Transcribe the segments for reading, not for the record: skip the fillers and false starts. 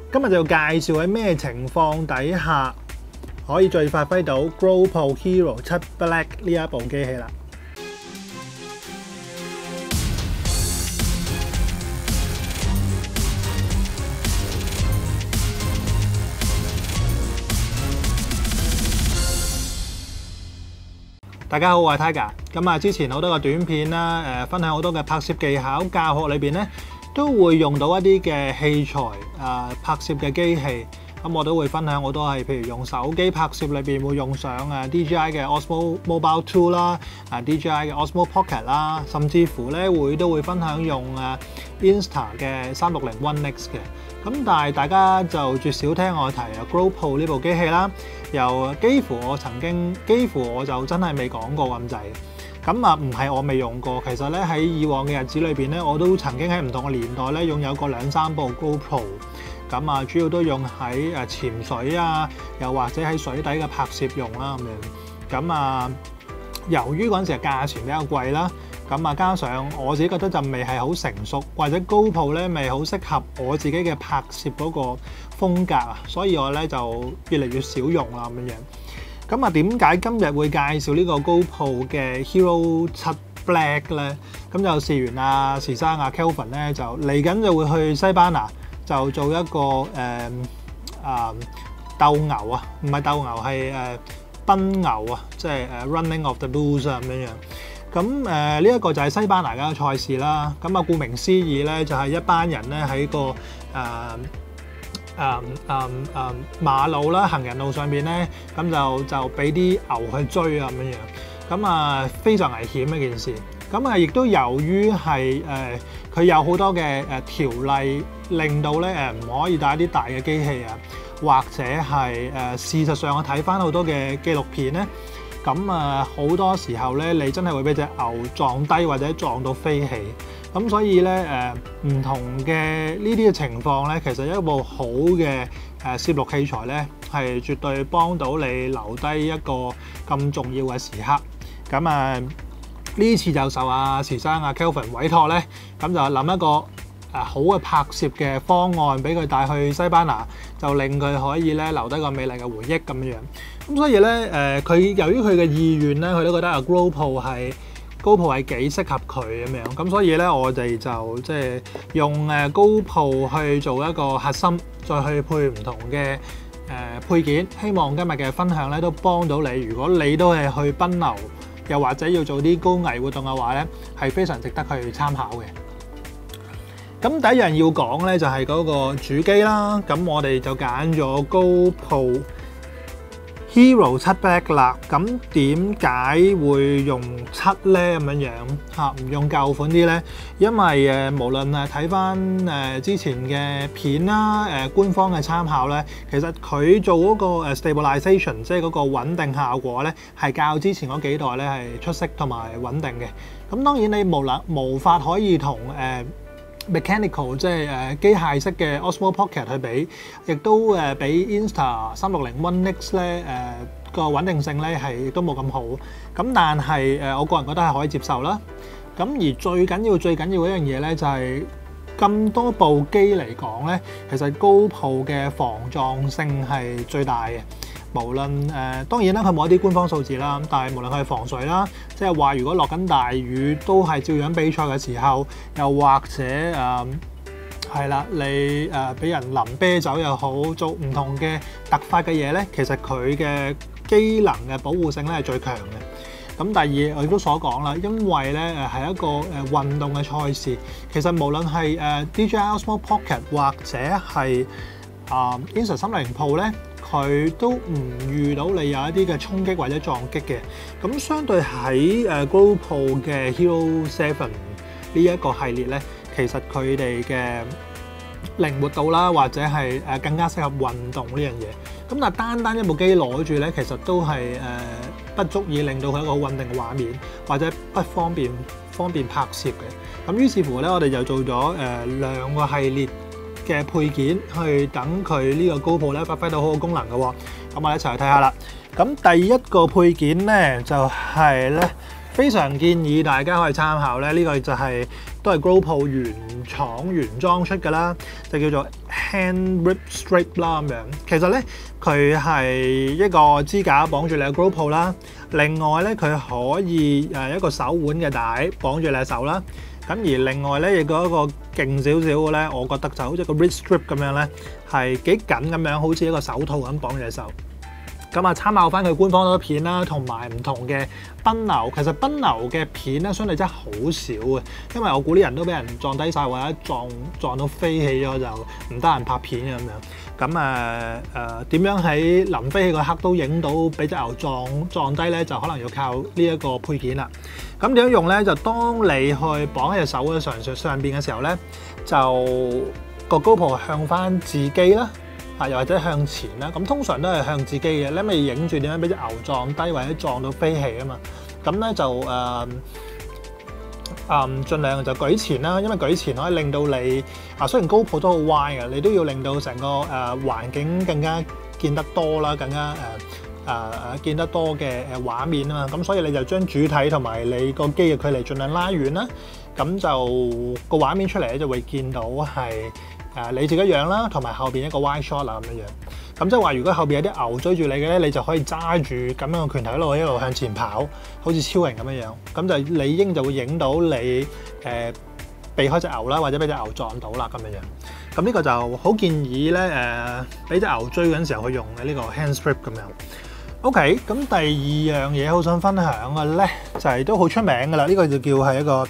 今日就介紹喺咩情況底下可以最發揮到 GoPro Hero 7 Black 呢一部機器啦。大家好，我係 Tiger。咁之前好多個短片啦，分享好多嘅拍攝技巧教學裏邊咧，都會用到一啲嘅器材拍攝嘅機器。咁我都會分享好多係，譬如用手機拍攝裏邊會用上DJI 嘅 Osmo Mobile 2啦，DJI 嘅 Osmo Pocket 啦，甚至乎咧都會分享用Insta 嘅360 One X 嘅。咁但係大家就絕少聽我提GoPro 呢部機器啦，又幾乎我就真係未講過咁滯。咁唔係我未用過，其實咧喺以往嘅日子裏邊咧，我都曾經喺唔同嘅年代咧擁有過2-3部 GoPro。咁主要都用喺潛水又或者喺水底嘅拍攝用啦咁樣。咁由於嗰陣時嘅價錢比較貴啦，咁加上我自己覺得就未係好成熟，或者 GoPro 咧未好適合我自己嘅拍攝嗰個風格所以我咧就越嚟越少用啦咁樣。咁點解今日會介紹呢個 GoPro 嘅 Hero 7 Black 咧？咁就試完時生Kelvin 咧就嚟緊就會去西班牙。就做一個鬥牛唔係鬥牛係奔牛即係Running of the Bulls 咁樣。咁呢一個就係西班牙嘅賽事啦。咁顧名思義咧，就係一班人咧喺個馬路啦、行人路上邊咧，咁就俾啲牛去追咁樣。咁非常危險一件事。咁亦都由於係佢有好多嘅條例，令到咧唔可以帶一啲大嘅機器或者係事實上我睇翻好多嘅紀錄片咧，咁好多時候咧你真係會俾隻牛撞低或者撞到飛起。咁所以咧唔同嘅呢啲嘅情況咧，其實一部好嘅攝錄器材咧係絕對幫到你留低一個咁重要嘅時刻。咁呢次就受時生Kelvin 委託咧，咁就諗一個好嘅拍攝嘅方案俾佢帶去西班牙，就令佢可以咧留低個美麗嘅回憶咁樣。咁所以咧佢由於佢嘅意願咧，佢都覺得GoPro 係幾適合佢咁樣。咁所以咧我哋就即係用GoPro 去做一個核心，再去配唔同嘅配件。希望今日嘅分享咧都幫到你。如果你都係去奔牛，又或者要做啲高危活動嘅話咧，係非常值得去參考嘅。咁第一樣要講咧就係嗰個主機啦。咁我哋就揀咗 GoPro Hero 7 Black 啦。咁點解會用7咧咁樣唔用舊款啲咧？因為無論睇翻之前嘅片啦，官方嘅參考咧，其實佢做嗰個stabilization，即係嗰個穩定效果咧，係較之前嗰幾代咧係出色同埋穩定嘅。咁當然你無法可以同mechanical 即係機械式嘅 Osmo Pocket 去比，亦都比 Insta 360 One X 咧個穩定性咧係都冇咁好。咁但係我個人覺得係可以接受啦。咁而最緊要一樣嘢咧就係咁多部機嚟講咧，其實 GoPro 嘅防撞性係最大嘅。無論當然啦，佢冇一啲官方數字啦，但係無論佢係防水啦，即係話如果落緊大雨都係照樣比賽嘅時候，又或者係啦，你俾人淋啤酒又好，做唔同嘅突發嘅嘢咧，其實佢嘅機能嘅保護性咧係最強嘅。咁第二我亦都所講啦，因為咧係一個運動嘅賽事，其實無論係DJI Osmo Pocket 或者係Insta 360 Pro 咧，佢都唔遇到你有一啲嘅衝擊或者撞擊嘅。咁相對喺GoPro 嘅 Hero 7呢一個系列咧，其實佢哋嘅靈活度啦，或者係更加適合運動呢樣嘢。咁但係單一部機攞住咧，其實都係不足以令到佢一個好穩定嘅畫面，或者不方便拍攝嘅。咁於是乎咧，我哋就做咗2個系列嘅配件，去等佢呢個 GoPro 咧發揮到好嘅功能嘅喎。咁我哋一齊去睇下啦。咁第一個配件咧就係咧非常建議大家可以參考咧，呢個就係都係 GoPro 原廠原裝出㗎啦，就叫做 Hand Grip Strap 啦咁樣。其實咧佢係一個支架綁住你嘅 GoPro 啦，另外咧佢可以一個手腕嘅帶綁住你嘅手啦。咁而另外咧亦有一個勁少少嘅咧，我覺得就好似個 wrist strap 咁樣咧，係幾緊咁樣，好似一個手套咁綁住隻手。咁啊，參考翻佢官方嗰啲片啦，同埋唔同嘅奔流。其實奔流嘅片咧，相對真係好少嘅，因為我估啲人都俾人撞低晒，或者撞到飛起咗，就唔得閒拍片嘅咁樣。咁點樣喺臨飛起嗰刻都影到俾隻牛撞低咧，就可能要靠呢一個配件啦。咁點樣用咧？就當你去綁喺隻手嘅上邊嘅時候咧，就個 GoPro 向翻自己啦。又或者向前啦，咁通常都係向自己嘅，你咪影住點樣俾隻牛撞低或者撞到飛起啊嘛。咁咧就盡量就舉前啦，因為舉前可以令到你雖然 GoPro 都好歪嘅，你都要令到成個環境更加見得多啦，更加見得多嘅畫面啊嘛。咁所以你就將主體同埋你個機嘅距離盡量拉遠啦，咁就個畫面出嚟咧就會見到係你自己樣啦，同埋後邊一個 wide shot 啦咁樣。咁即係話，如果後邊有啲牛追住你嘅咧，你就可以揸住咁樣嘅拳頭一路向前跑，好似超人咁樣樣。咁就理應就會影到你避開隻牛啦，或者俾隻牛撞到啦咁樣樣。咁呢個就好建議咧俾隻牛追嗰陣時候去用嘅呢個 hand strap 咁樣。OK，咁第二樣嘢好想分享嘅咧，就係都好出名㗎啦。呢個就叫係一個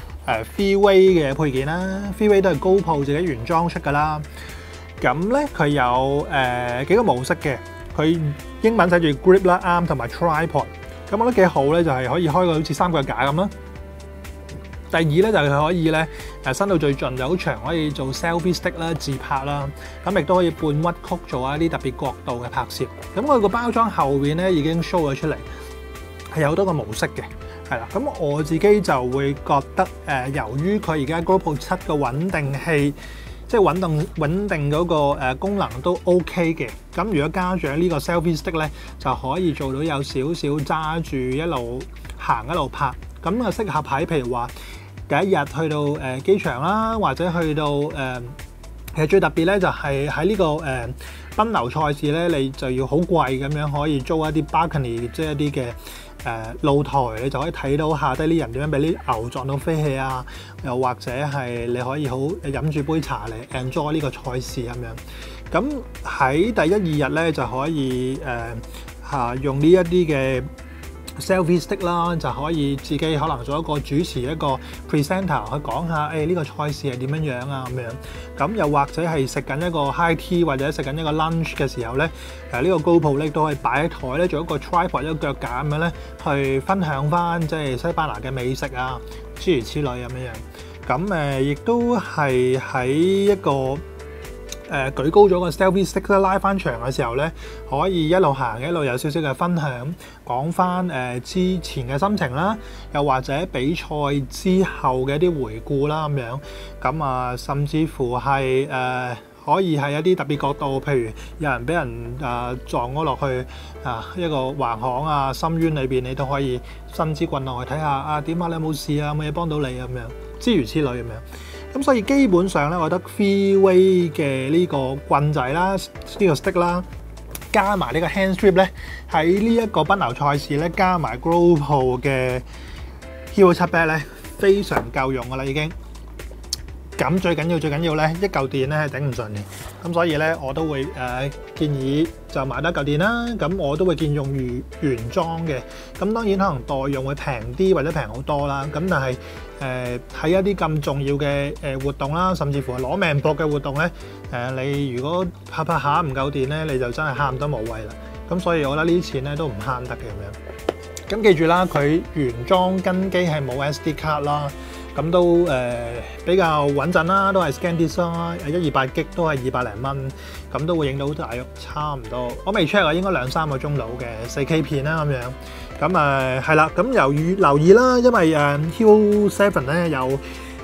Freeway 嘅配件啦。Freeway 都係 GoPro 自己原裝出㗎啦。咁咧佢有幾個模式嘅，佢英文寫住 Grip 啦、Arm 同埋 Tripod。咁我覺得幾好咧，就係可以開個好似三腳架咁啦。第二咧就係佢可以咧伸到最盡就好長，可以做 selfie stick 啦、自拍啦。咁亦都可以半屈曲做一啲特別角度嘅拍攝。咁佢個包裝後邊咧已經 show 咗出嚟，係有好多個模式嘅。係啦，咁我自己就會覺得由於佢而家 GoPro 7嘅穩定器，即係穩定嗰個功能都 OK 嘅。咁如果加上呢個 selfie stick 咧，就可以做到有少少揸住一路行一路拍。咁啊適合喺譬如話第一日去到機場啦，或者去到其實最特別咧就係喺呢個奔流賽事咧，你就要好貴咁樣可以租一啲 balcony， 即係一啲嘅露台，你就可以睇到下低啲人點樣俾啲牛撞到飛起啊，又或者係你可以好飲住杯茶嚟 enjoy 呢個賽事咁樣。咁喺第一二日咧就可以用呢一啲嘅selfie stick 啦，就可以自己可能做一個主持一個 presenter 去講下呢個賽事係點樣樣啊咁樣。咁又或者係食緊一個 high tea 或者食緊一個 lunch 嘅時候咧，呢個 GoPro 咧都可以擺喺台咧做一個 tripod 一個腳架咁樣咧，去分享翻即係西班牙嘅美食啊，諸如此類咁樣。咁亦都係喺一個舉高咗個 selfie stick 咧，拉翻長嘅時候咧，可以一路行一路有少少嘅分享，講翻之前嘅心情啦，又或者比賽之後嘅一啲回顧啦咁樣。咁甚至乎係可以係一啲特別角度，譬如有人俾人撞咗落去一個橫巷啊、深淵裏邊，你都可以伸支棍落去睇下點啊，你有冇事啊？有冇嘢幫到你咁樣，諸如此類咁樣。咁所以基本上咧，我覺得 Freeway 嘅呢個棍仔啦、呢個 stick 啦，加埋呢個 hand strap 咧，喺呢一個奔流賽事咧，加埋 GoPro 嘅 Hero 7 Black 咧，非常夠用噶啦已經。咁最緊要咧，一嚿電咧係頂唔順嘅。咁所以咧，我都會建議就買多嚿電啦。咁我都會建議用原裝嘅。咁當然可能代用會平啲或者平好多啦。咁但係喺一啲咁重要嘅活動啦，甚至乎係攞命搏嘅活動咧，你如果拍下唔夠電咧，你就真係慳得無謂啦。咁所以我覺得呢啲錢咧都唔慳得嘅咁樣。咁記住啦，佢原裝跟機係冇 SD 卡啦。咁都比較穩陣啦，都係 ScanDisk啦，128G 都係200零蚊，咁都會影到大約差唔多。我未 check 啊，應該2-3個鐘到嘅 4K 片啦咁樣。咁係啦，咁留意啦，因為Hero 7咧有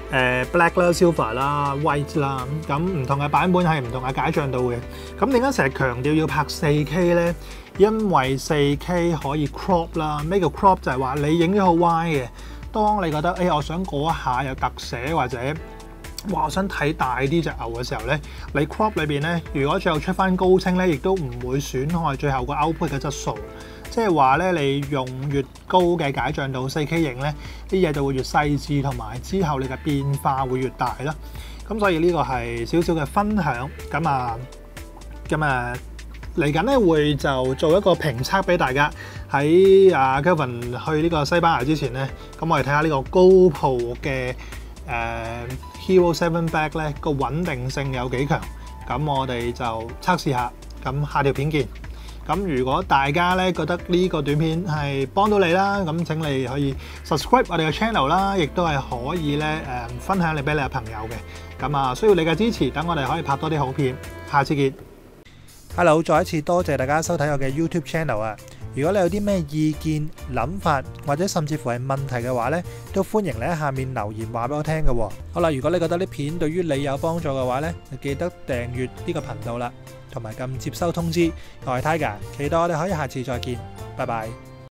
Black 啦、Silver 啦、White 啦，咁唔同嘅版本係唔同嘅解像度嘅。咁點解成日強調要拍 4K 咧？因為 4K 可以 crop 啦，咩叫 crop 就係話你影咗好歪嘅。 當你覺得我想嗰一下有特寫或者我想睇大啲隻牛嘅時候咧，你 crop 裏邊咧，如果最後出翻高清咧，亦都唔會損害最後個 output 嘅質素。即係話咧，你用越高嘅解像度 4K 影咧，啲嘢就會越細緻，同埋之後你嘅變化會越大啦。咁所以呢個係少少嘅分享。咁嚟緊咧會就做一個評測俾大家。喺Kelvin 去呢個西班牙之前咧，咁我哋睇下呢個 GoPro 嘅Hero 7 Black 咧個穩定性有幾強。咁我哋就測試下。咁下條片見。咁如果大家咧覺得呢個短片係幫到你啦，咁請你可以 subscribe 我哋嘅 channel 啦，亦都係可以咧分享你俾你嘅朋友嘅。咁需要你嘅支持，等我哋可以拍多啲好片。下次見。Hello， 再一次多謝大家收睇我嘅 YouTube channel 啊！如果你有啲咩意見、諗法或者甚至乎係問題嘅話咧，都歡迎你喺下面留言話俾我聽嘅。好啦，如果你覺得啲片對於你有幫助嘅話咧，就記得訂閱呢個頻道啦，同埋撳接收通知。我係 Tiger，期待我哋可以下次再見，拜拜。